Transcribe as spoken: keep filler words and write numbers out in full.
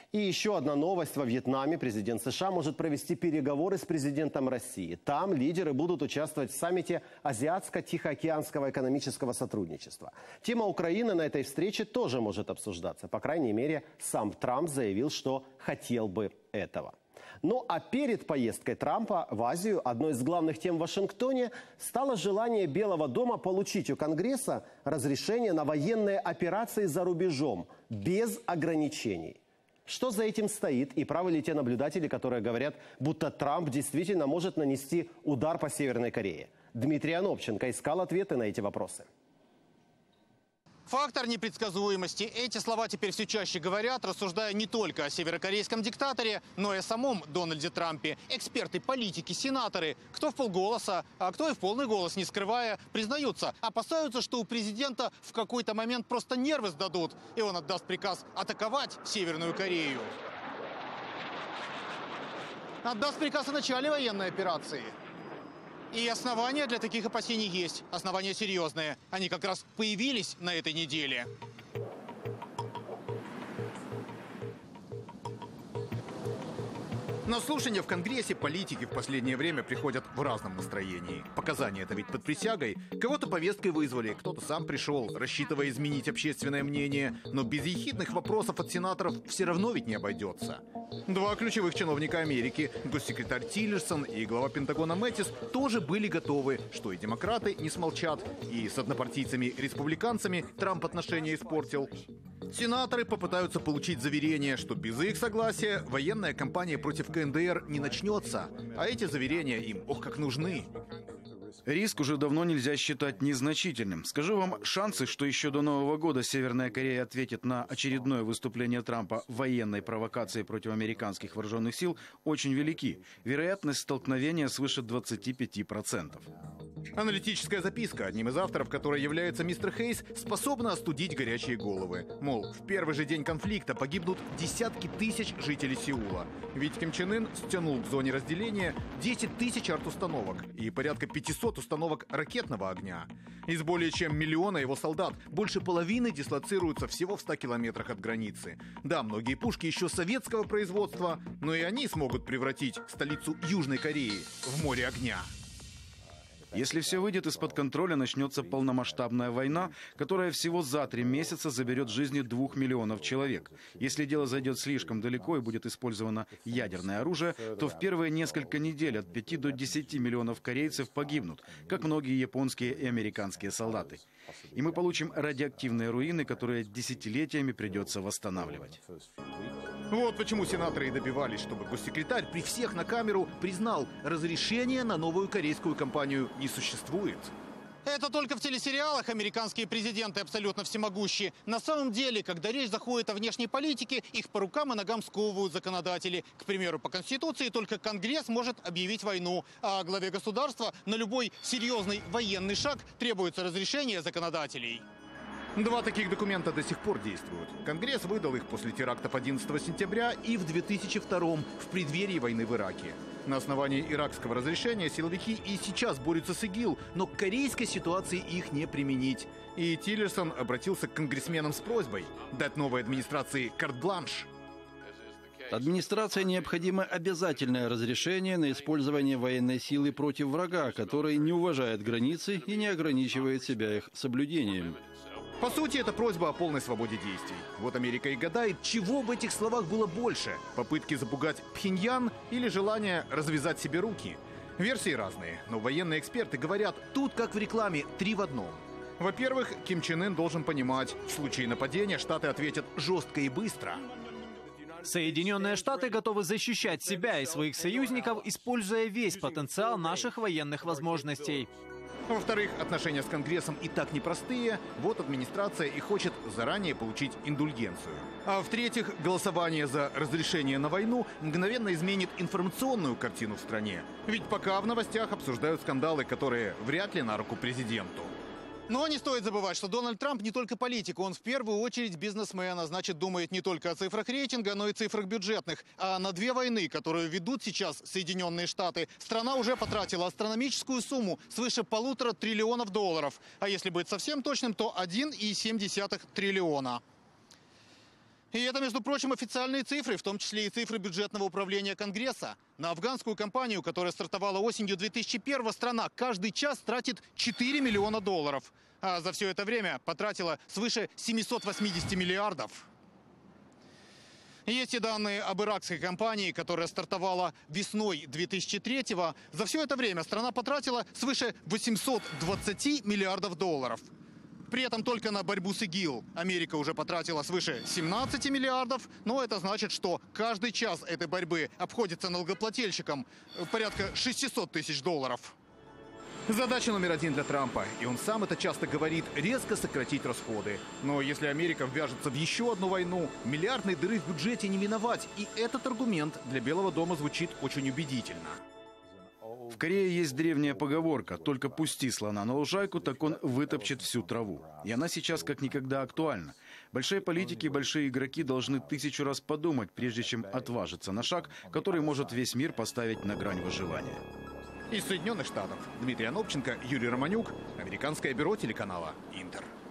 И еще одна новость. Во Вьетнаме президент США может провести переговоры с президентом России. Там лидеры будут участвовать в саммите Азиатско-Тихоокеанского экономического сотрудничества. Тема Украины на этой встрече тоже может обсуждаться. По крайней мере, сам Трамп заявил, что хотел бы этого. Ну а перед поездкой Трампа в Азию одной из главных тем в Вашингтоне стало желание Белого дома получить у Конгресса разрешение на военные операции за рубежом без ограничений. Что за этим стоит и правы ли те наблюдатели, которые говорят, будто Трамп действительно может нанести удар по Северной Корее? Дмитрий Анопченко искал ответы на эти вопросы. Фактор непредсказуемости. Эти слова теперь все чаще говорят, рассуждая не только о северокорейском диктаторе, но и о самом Дональде Трампе. Эксперты, политики, сенаторы, кто в полголоса, а кто и в полный голос, не скрывая, признаются, опасаются, что у президента в какой-то момент просто нервы сдадут, и он отдаст приказ атаковать Северную Корею. Отдаст приказ о начале военной операции. И основания для таких опасений есть. Основания серьезные. Они как раз появились на этой неделе. На слушания в Конгрессе политики в последнее время приходят в разном настроении. Показания это ведь под присягой. Кого-то повесткой вызвали, кто-то сам пришел, рассчитывая изменить общественное мнение. Но без ехидных вопросов от сенаторов все равно ведь не обойдется. Два ключевых чиновника Америки, госсекретарь Тиллерсон и глава Пентагона Мэттис, тоже были готовы, что и демократы не смолчат, и с однопартийцами-республиканцами Трамп отношения испортил. Сенаторы попытаются получить заверение, что без их согласия военная кампания против ка эн дэ эр не начнется, а эти заверения им ох как нужны. Риск уже давно нельзя считать незначительным. Скажу вам, шансы, что еще до Нового года Северная Корея ответит на очередное выступление Трампа военной провокацией против американских вооруженных сил, очень велики. Вероятность столкновения свыше двадцати пяти процентов. Аналитическая записка, одним из авторов которой является мистер Хейс, способна остудить горячие головы. Мол, в первый же день конфликта погибнут десятки тысяч жителей Сеула. Ведь Ким Чен Ын стянул к зоне разделения десять тысяч арт-установок и порядка пятисот установок ракетного огня. Из более чем миллиона его солдат больше половины дислоцируются всего в ста километрах от границы. Да, многие пушки еще советского производства, но и они смогут превратить столицу Южной Кореи в море огня. Если все выйдет из-под контроля, начнется полномасштабная война, которая всего за три месяца заберет жизни двух миллионов человек. Если дело зайдет слишком далеко и будет использовано ядерное оружие, то в первые несколько недель от пяти до десяти миллионов корейцев погибнут, как многие японские и американские солдаты. И мы получим радиоактивные руины, которые десятилетиями придется восстанавливать. Вот почему сенаторы и добивались, чтобы госсекретарь при всех на камеру признал, разрешения на новую корейскую кампанию не существует. Это только в телесериалах американские президенты абсолютно всемогущие. На самом деле, когда речь заходит о внешней политике, их по рукам и ногам сковывают законодатели. К примеру, по Конституции только Конгресс может объявить войну, а главе государства на любой серьезный военный шаг требуется разрешение законодателей. Два таких документа до сих пор действуют. Конгресс выдал их после терактов одиннадцатого сентября и в две тысячи втором, в преддверии войны в Ираке. На основании иракского разрешения силовики и сейчас борются с ИГИЛ, но к корейской ситуации их не применить. И Тиллерсон обратился к конгрессменам с просьбой дать новой администрации карт-бланш. Администрации необходимо обязательное разрешение на использование военной силы против врага, который не уважает границы и не ограничивает себя их соблюдением. По сути, это просьба о полной свободе действий. Вот Америка и гадает, чего в этих словах было больше – попытки запугать Пхеньян или желание развязать себе руки. Версии разные, но военные эксперты говорят, тут как в рекламе, три в одном. Во-первых, Ким Чен Ын должен понимать, в случае нападения Штаты ответят жестко и быстро. Соединенные Штаты готовы защищать себя и своих союзников, используя весь потенциал наших военных возможностей. Во-вторых, отношения с Конгрессом и так непростые, вот администрация и хочет заранее получить индульгенцию. А в-третьих, голосование за разрешение на войну мгновенно изменит информационную картину в стране. Ведь пока в новостях обсуждают скандалы, которые вряд ли на руку президенту. Но не стоит забывать, что Дональд Трамп не только политик, он в первую очередь бизнесмен, а значит думает не только о цифрах рейтинга, но и цифрах бюджетных. А на две войны, которые ведут сейчас Соединенные Штаты, страна уже потратила астрономическую сумму свыше полутора триллионов долларов. А если быть совсем точным, то один и семь десятых триллиона. И это, между прочим, официальные цифры, в том числе и цифры бюджетного управления Конгресса. На афганскую кампанию, которая стартовала осенью две тысячи первого, страна каждый час тратит четыре миллиона долларов. А за все это время потратила свыше семисот восьмидесяти миллиардов. Есть и данные об иракской кампании, которая стартовала весной две тысячи третьего. За все это время страна потратила свыше восьмисот двадцати миллиардов долларов. При этом только на борьбу с ИГИЛ Америка уже потратила свыше семнадцати миллиардов, но это значит, что каждый час этой борьбы обходится налогоплательщикам порядка шестисот тысяч долларов. Задача номер один для Трампа, и он сам это часто говорит, резко сократить расходы. Но если Америка ввяжется в еще одну войну, миллиардной дыры в бюджете не миновать. И этот аргумент для Белого дома звучит очень убедительно. В Корее есть древняя поговорка: только пусти слона на лужайку, так он вытопчет всю траву. И она сейчас как никогда актуальна. Большие политики и большие игроки должны тысячу раз подумать, прежде чем отважиться на шаг, который может весь мир поставить на грань выживания. Из Соединенных Штатов Дмитрий Анопченко, Юрий Романюк, Американское бюро телеканала «Интер».